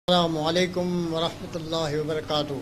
अस्सलामुअलैकुम वरहमतुल्लाहि वबरकातुहू।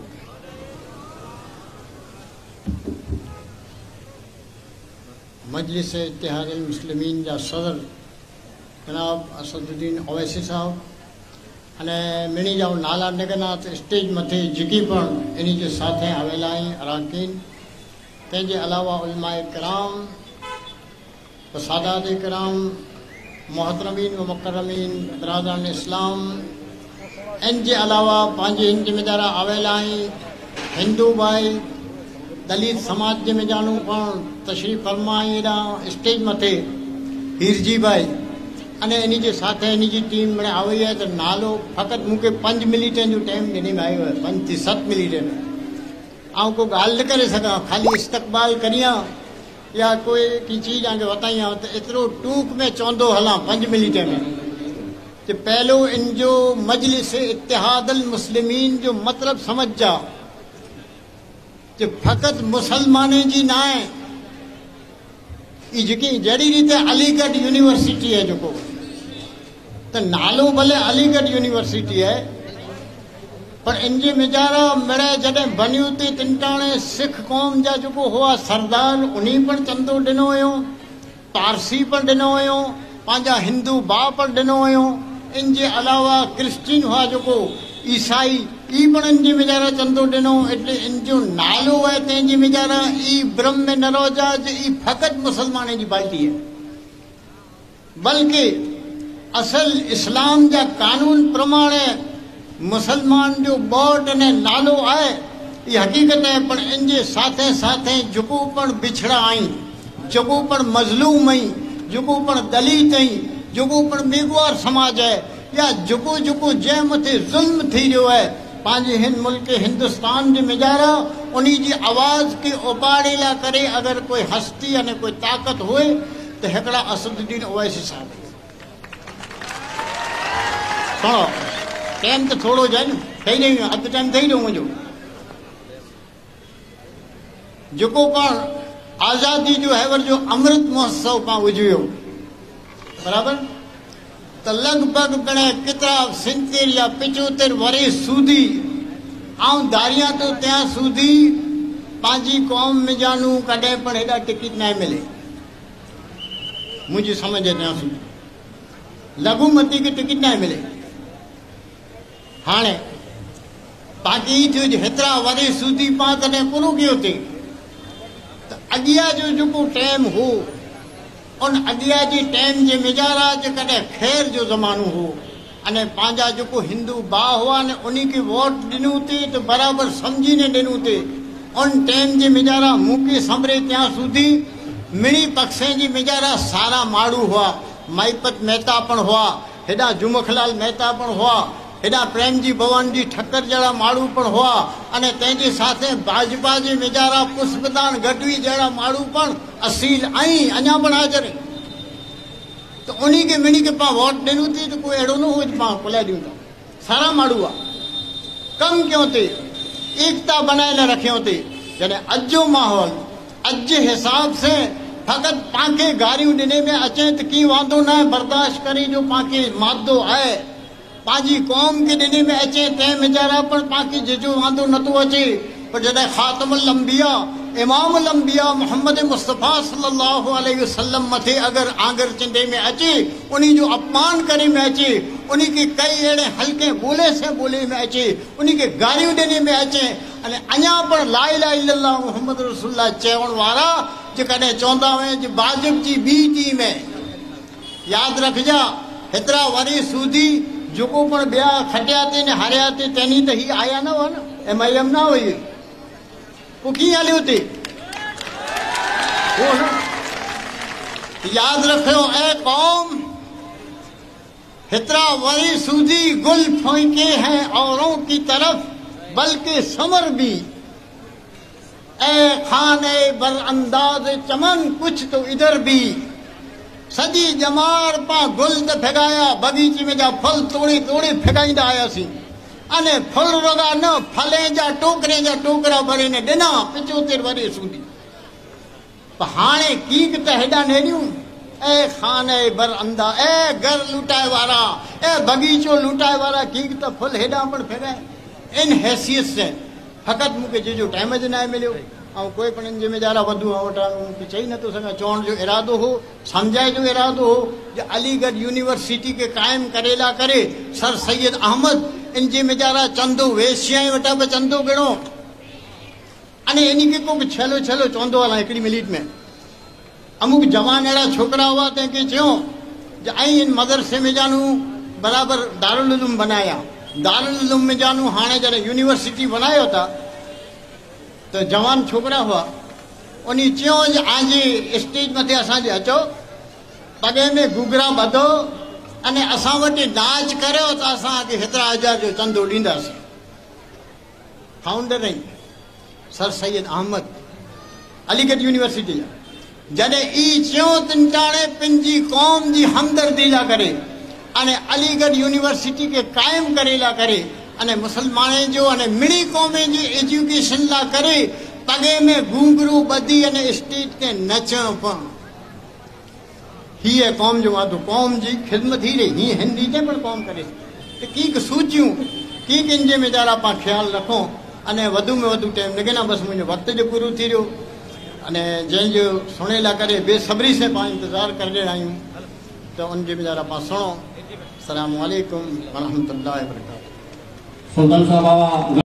मजलिस इत्तेहादुल मुस्लिमीन जा सदर जनाब असदुद्दीन ओवैसी साहब अने मिणी जा नाला निगना स्टेज मथे झुकी पण इन जे साथे आवेला अराकीन तंहिंजे अलावा उलमाए कराम सादात कराम मोहतरमीन व मुकर्रमीन बरादरान इस्लाम इन जे अलावा पंहिंजे इन जिम्मेदारा आवेला हिंदू भाई दलित समाज जे मिजानू पण तशरीफ़ फरमाई एडा स्टेज मथे हीरजी भाई अने इन जे साथे इन जी टीम में आई है तो नालो फ़कत मूंखे 5 मिनट जो टाइम ॾिने में आयो है 5 से 7 मिनट में आऊं को ॻाल्हि न करे सघां खाली इस्तक़बाल करियां या कोई की चीज़ आगे बताइयां तो एतिरो टूक में चवंदो हलां 5 मिनट में कि पहलो इन जो मजलिस इत्तेहादुल मुस्लिमीन जो मतलब समझ जा कि फ़कत मुसलमाने जी ना है जड़ी रीते अलीगढ़ यूनिवर्सिटी है जो तो नालो भले अलीगढ़ यूनिवर्सिटी है पर इनजे मिजारा मिड़े जॾहिं बनियूं ते तिनटाणे सिख कौम जा जो हुआ सरदार उन्हीं पर चंदो ॾिनो हुयो पारसी पर ॾिनो हुयो पंहिंजा हिंदू भाउ पर ॾिनो हुयो इनजे अलावा क्रिश्चियन हुआ जो ईसाई ई पण इनजे मिजारा चंदो ॾिनो एटले इनजो नालो है तंहिंजे मिजारा ई ब्रह्म में न रोजा ई फ़कत मुसलमाने जी पार्टी है बल्कि असल इस्लाम जा कानून प्रमाणे मुसलमान जो बोर्ड ने नालो है ये हकीकत है पर इनजे साथे साथे जुको पण बिछड़ा आई जुको पण मजलूम आई जुको पण दलित आई जुको पण बेगवार समाज है या जुको जुको जै मथे जुल्म थी रहो है पांजे हिंद मुल्क हिंदुस्तान जे मिजारा उन्हीं जी आवाज के उपाड़े ला करे अगर कोई हस्ती अने कोई ताकत होए तो हेकड़ा असदुद्दीन ओवैसी साहब सुनो टाइम तो थोड़ो जाए न थी रही अधु टाइम थी रहो मुझो जो आज़ादी जो है जो अमृत महोत्सव पा उजवियो बराबर तो लगभग पिणे केतिरा 70 या 75 वरे सूदी आऊं दारियां तो त्या सूदी पंहिंजी कौम में जानू कॾहिं पण हेॾा टिकट न मिले मुझी समझ त्या सूदी लघुमती के टिकट न मिले हाँ बाक़ी थी हेतिरा वरे सूदी पा तॾहिं पूरो कयो थे तो अॻियां जो टाइम हो उन अॻियां जी टाइम जे मिजारा कॾहिं ख़ैर जो ज़मानो हो अने पंहिंजा जो हिंदू भाउ हुआ ने उन्हीं के वोट ॾिनूं थे तो बराबर समझी ने ॾिनूं थे उन टाइम जे मिजारा मूंखे संभरे त्या सूदी मिणी पक्षे जी मिजारा सारा माण्हू हुआ माईपत मेहता पण हुआ हेॾा जुमखलाल मेहता पण हुआ हेॾा प्रेमजी भवन जी ठक्कर जहिड़ा माण्हू पण हुआ अने तंहिंजे साथे भाजपा जे मिजारा पुष्पदान गढ़वी जहिड़ा माण्हू पण असील आई अञा पण हाज़िर तो उन्हीं के मिणी के पा वोट ॾिनूं थी तो कोई अहिड़ो न हो पा पुलाए ॾियूं था सारा माण्हू आहे कम कयूं थे एकता बनाए न रखियो थे जॾहिं अॼु जो माहौल अॼु जे हिसाब से फ़कत पांखे गारियूं ॾिने में अचे तो की वांदो न आहे बर्दाश्त करे जो पांखे मादो आहे पांजी कौम के ॾिने में अचे तंहिं मिजारा पण पांखे जिजो वांदो नथो अचे पर जॾहिं ख़ातमुल अंबिया इमामुल अंबिया मोहम्मद मुस्तफ़ा सल्लल्लाहु अलैहि वसल्लम मथे अगर आंगर चिंदे में अचे उन्हीं जो अपमान करे में अचे उन्हीं के कई अड़े हल्के बोले से बोले में अचे उन्हीं के गारियों ॾिने में अचे अने अञा पण ला इलाहा इल्लल्लाह मोहम्मद रसूलुल्लाह चवण वारा जे कॾहिं चवंदा हुआ जे भाजप जी ॿी टीम है यादि रखजा हेतिरा वरी सूदी जो पण ॿिया खटिया थे ने हारिया थे तैनी त ही आया न हुआ न MIM ना हुई वो कीअं हलियो थे याद रखो ऐ कौम हेतिरा वरी सूदी गुल फेंके हैं औरों की तरफ बल्कि समर भी ऐ खाने बर अंदाज चमन कुछ तो इधर भी सजी जमार पा गुल त फेगाया बगीचे में जा फल तोड़े तोड़े फेगाईंदा आयासीं अने फल रोगा न फले जा टोकरा भरे ने ॾिना 75 वरे सूदी पर हाणे कीक त हेॾा नेरियूं ए खाने बर अंदा ए घर लुटाए वारा ए बगीचो लुटाए वारा कीक तो फुल हेडा पण फेराए इन हैसियत से फकत मुके जो टाइम ज ना मिलियो ऐं कोई पण इन जिम्मेदारा वधू वटा चई नथो सघां चवण जो इरादो हो समझाए जो इरादो हो जो अलीगढ़ यूनिवर्सिटी के कायम करेला करे सर सैयद अहमद इन जिम्मेदारा चंदो वेश्या वटा पे चंदो गिणो अने इन के को छलो छलो चवंदो हलां हिकड़ी मिनट में अमुक जवान अड़ा छोकरा हुआ तंहिंखे चयो आई इन मदरसे में जानू बराबर दारुल उलूम बनाया दारुल उलूम में जानू हाणे जॾहिं यूनिवर्सिटी बनायो था तो जवान छोकरा हुआ उन चयो आज स्टेज मथे असांजे अचो पगे में घुघरा ॿधो अने असां वटि नाच करियो त असांखे हेतिरा हज़ार जो चंदो ॾींदासीं फाउंडर आहिनि सर सैयद अहमद अलीगढ़ यूनिवर्सिटी जा जॾहिं ई चयो तिन टाणे पंहिंजी क़ौम जी हमदर्दी लाइ करे अने अलीगढ़ यूनिवर्सिटी के कायम करे ला करे अने मुसलमाने जो अने मिणी क़ौमे जी एजुकेशन ला करे पगे में घूंघरू ॿधी अने स्टेज ते नचण पण हीअ क़ौम जो वादो क़ौम जी ख़िदमत थी रही हीअं हिन रीते पण क़ौम करे त कीक सूचियूं कीक इन जिम्मेदारा पाण ख़्यालु रखूं अने वधु में वधु टाइम लॻे न बसि मुंहिंजो वक़्त जो पूरो थी रहियो अने जंहिंजो सुणे लाइ करे बेसब्री से पाण इंतज़ारु करे रहिया आहियूं त उन जिम्मेदारा पाण सुणो अस्सलामु अलैकुम वरहमतुल्लाहि वबरकातुहू। सुल्तान साहब बाबा